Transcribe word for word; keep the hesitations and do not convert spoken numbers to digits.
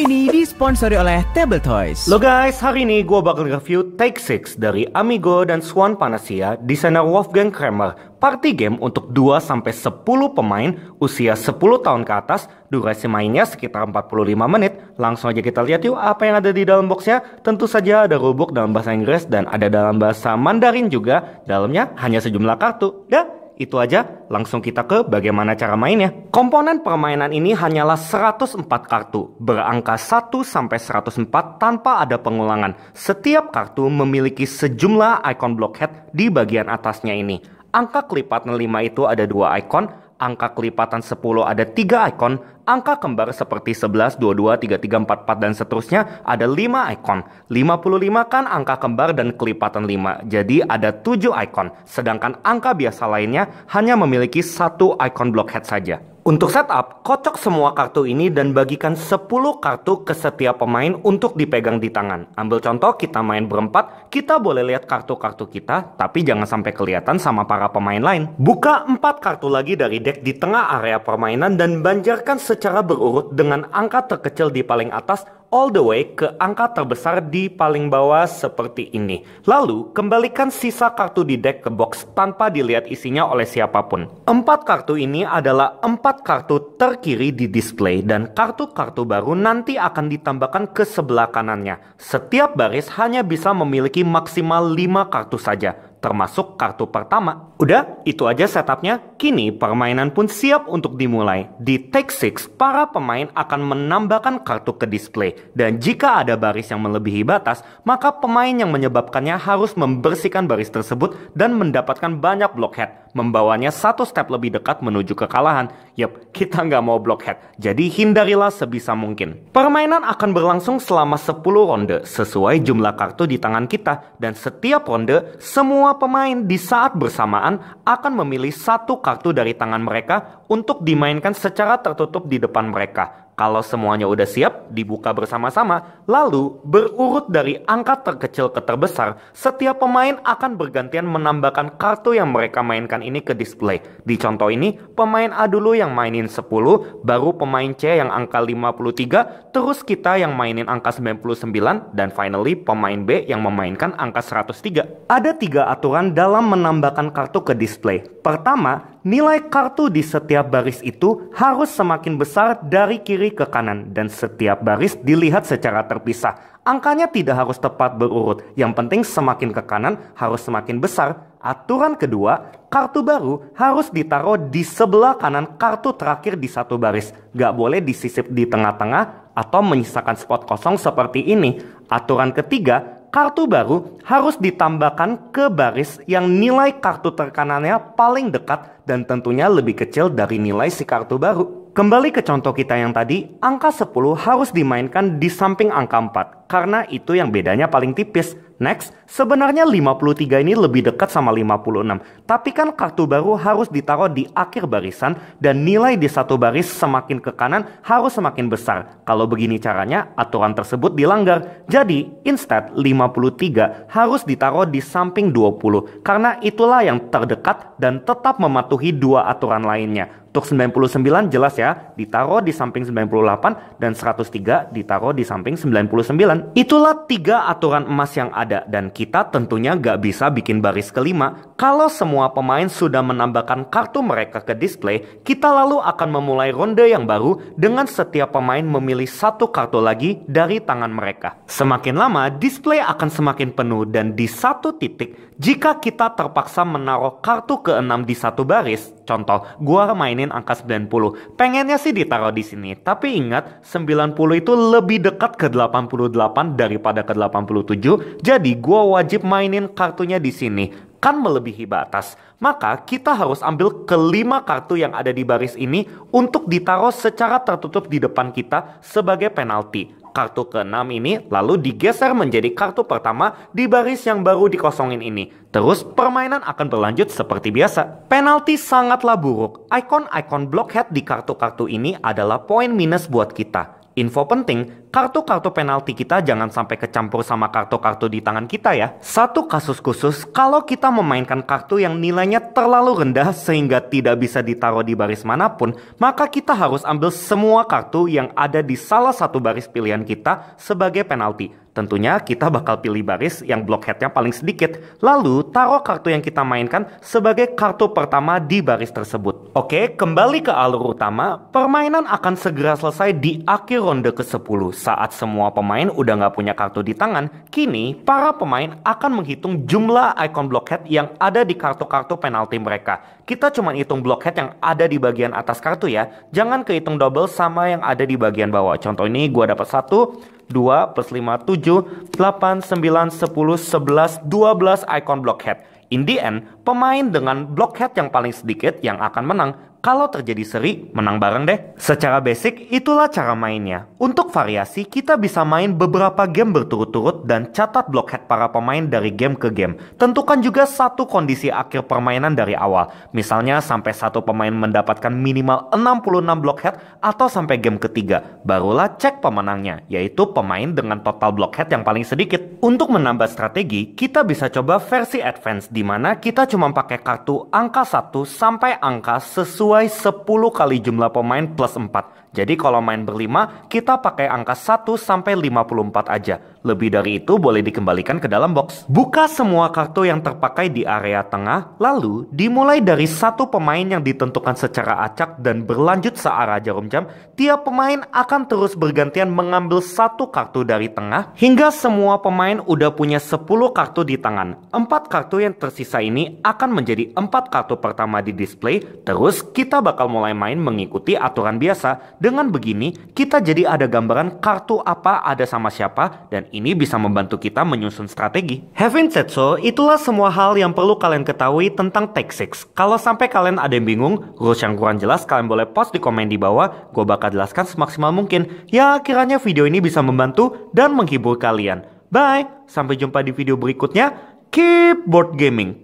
ini disponsori oleh Table Toys. Lo guys, hari ini gue bakal review Take Six dari Amigo dan Swan Panacea, desainer Wolfgang Kramer. Party game untuk dua sampai sepuluh pemain, usia sepuluh tahun ke atas, durasi mainnya sekitar empat puluh lima menit. Langsung aja kita lihat yuk apa yang ada di dalam boxnya. Tentu saja ada rulebook dalam bahasa Inggris dan ada dalam bahasa Mandarin juga. Dalamnya hanya sejumlah kartu. Dah. Itu aja, langsung kita ke bagaimana cara mainnya. Komponen permainan ini hanyalah seratus empat kartu, berangka satu sampai seratus empat tanpa ada pengulangan. Setiap kartu memiliki sejumlah icon blockhead di bagian atasnya ini. Angka kelipatan lima itu ada dua icon, angka kelipatan sepuluh ada tiga icon, angka kembar seperti sebelas, dua puluh dua, tiga puluh tiga, empat puluh empat dan seterusnya ada lima icon. lima puluh lima kan angka kembar dan kelipatan lima, jadi ada tujuh icon. Sedangkan angka biasa lainnya hanya memiliki satu icon blockhead saja. Untuk setup, kocok semua kartu ini dan bagikan sepuluh kartu ke setiap pemain untuk dipegang di tangan. Ambil contoh, kita main berempat, kita boleh lihat kartu-kartu kita, tapi jangan sampai kelihatan sama para pemain lain. Buka empat kartu lagi dari deck di tengah area permainan dan banjarkan secara berurut dengan angka terkecil di paling atas all the way ke angka terbesar di paling bawah seperti ini. Lalu, kembalikan sisa kartu di deck ke box tanpa dilihat isinya oleh siapapun. Empat kartu ini adalah empat kartu terkiri di display dan kartu-kartu baru nanti akan ditambahkan ke sebelah kanannya. Setiap baris hanya bisa memiliki maksimal lima kartu saja, termasuk kartu pertama. Udah, itu aja setupnya. Kini permainan pun siap untuk dimulai. Di Take Six, para pemain akan menambahkan kartu ke display. Dan jika ada baris yang melebihi batas, maka pemain yang menyebabkannya harus membersihkan baris tersebut dan mendapatkan banyak blockhead, membawanya satu step lebih dekat menuju kekalahan. Yup, kita nggak mau blockhead, jadi hindarilah sebisa mungkin. Permainan akan berlangsung selama sepuluh ronde sesuai jumlah kartu di tangan kita. Dan setiap ronde, semua pemain di saat bersamaan akan memilih satu kartu dari tangan mereka untuk dimainkan secara tertutup di depan mereka. Kalau semuanya udah siap, dibuka bersama-sama, lalu berurut dari angka terkecil ke terbesar, setiap pemain akan bergantian menambahkan kartu yang mereka mainkan ini ke display. Di contoh ini, pemain A dulu yang mainin sepuluh, baru pemain C yang angka lima puluh tiga, terus kita yang mainin angka sembilan puluh sembilan, dan finally pemain B yang memainkan angka seratus tiga. Ada tiga aturan dalam menambahkan kartu ke display. Pertama, nilai kartu di setiap baris itu harus semakin besar dari kiri ke kanan dan setiap baris dilihat secara terpisah. Angkanya tidak harus tepat berurut, yang penting semakin ke kanan harus semakin besar. Aturan kedua, kartu baru harus ditaruh di sebelah kanan kartu terakhir di satu baris. Gak boleh disisip di tengah-tengah atau menyisakan spot kosong seperti ini. Aturan ketiga, kartu baru harus ditambahkan ke baris yang nilai kartu terkanannya paling dekat dan tentunya lebih kecil dari nilai si kartu baru. Kembali ke contoh kita yang tadi, angka sepuluh harus dimainkan di samping angka empat, karena itu yang bedanya paling tipis. Next, sebenarnya lima puluh tiga ini lebih dekat sama lima puluh enam, tapi kan kartu baru harus ditaruh di akhir barisan dan nilai di satu baris semakin ke kanan harus semakin besar. Kalau begini caranya, aturan tersebut dilanggar. Jadi, instead lima puluh tiga harus ditaruh di samping dua puluh, karena itulah yang terdekat dan tetap mematuhi dua aturan lainnya. Untuk sembilan puluh sembilan jelas ya, ditaruh di samping sembilan puluh delapan dan seratus tiga ditaruh di samping sembilan puluh sembilan. Itulah tiga aturan emas yang ada dan kita tentunya gak bisa bikin baris kelima. Kalau semua pemain sudah menambahkan kartu mereka ke display, kita lalu akan memulai ronde yang baru dengan setiap pemain memilih satu kartu lagi dari tangan mereka. Semakin lama, display akan semakin penuh dan di satu titik, jika kita terpaksa menaruh kartu keenam di satu baris, contoh, gua mainin angka sembilan puluh. Pengennya sih ditaruh di sini, tapi ingat sembilan puluh itu lebih dekat ke delapan puluh delapan daripada ke delapan puluh tujuh. Jadi gua wajib mainin kartunya di sini. Kan melebihi batas. Maka kita harus ambil kelima kartu yang ada di baris ini untuk ditaruh secara tertutup di depan kita sebagai penalti. Kartu keenam ini lalu digeser menjadi kartu pertama di baris yang baru dikosongin ini. Terus permainan akan berlanjut seperti biasa. Penalti sangatlah buruk. Icon-icon blockhead di kartu-kartu ini adalah poin minus buat kita. Info penting, kartu-kartu penalti kita jangan sampai kecampur sama kartu-kartu di tangan kita ya. Satu kasus khusus, kalau kita memainkan kartu yang nilainya terlalu rendah sehingga tidak bisa ditaruh di baris manapun, maka kita harus ambil semua kartu yang ada di salah satu baris pilihan kita sebagai penalti. Tentunya kita bakal pilih baris yang blockheadnya paling sedikit. Lalu taruh kartu yang kita mainkan sebagai kartu pertama di baris tersebut. Oke, kembali ke alur utama. Permainan akan segera selesai di akhir ronde ke sepuluh. Saat semua pemain udah nggak punya kartu di tangan, kini para pemain akan menghitung jumlah icon blockhead yang ada di kartu-kartu penalti mereka. Kita cuma hitung blockhead yang ada di bagian atas kartu ya. Jangan kehitung double sama yang ada di bagian bawah. Contoh ini gue dapat satu, dua plus lima, tujuh, delapan, sembilan, sepuluh, sebelas, dua belas icon blockhead. In the end, pemain dengan blockhead yang paling sedikit yang akan menang. Kalau terjadi seri, menang bareng deh. Secara basic, itulah cara mainnya. Untuk variasi, kita bisa main beberapa game berturut-turut dan catat blockhead para pemain dari game ke game. Tentukan juga satu kondisi akhir permainan dari awal. Misalnya sampai satu pemain mendapatkan minimal enam puluh enam blockhead atau sampai game ketiga. Barulah cek pemenangnya, yaitu pemain dengan total blockhead yang paling sedikit. Untuk menambah strategi, kita bisa coba versi advance di mana kita cuma pakai kartu angka satu sampai angka sesuai sepuluh kali jumlah pemain plus empat. Jadi kalau main berlima, kita pakai angka satu sampai lima puluh empat aja. Lebih dari itu boleh dikembalikan ke dalam box. Buka semua kartu yang terpakai di area tengah, lalu dimulai dari satu pemain yang ditentukan secara acak dan berlanjut searah jarum jam. Tiap pemain akan terus bergantian mengambil satu kartu dari tengah hingga semua pemain udah punya sepuluh kartu di tangan. Empat kartu yang tersisa ini akan menjadi empat kartu pertama di display. Terus kita bakal mulai main mengikuti aturan biasa. Dengan begini, kita jadi ada gambaran kartu apa ada sama siapa, dan ini bisa membantu kita menyusun strategi. Having said so, itulah semua hal yang perlu kalian ketahui tentang Take Six. Kalau sampai kalian ada yang bingung, rules yang kurang jelas, kalian boleh post di komen di bawah. Gue bakal jelaskan semaksimal mungkin. Ya, kiranya video ini bisa membantu dan menghibur kalian. Bye, sampai jumpa di video berikutnya. Keep board gaming.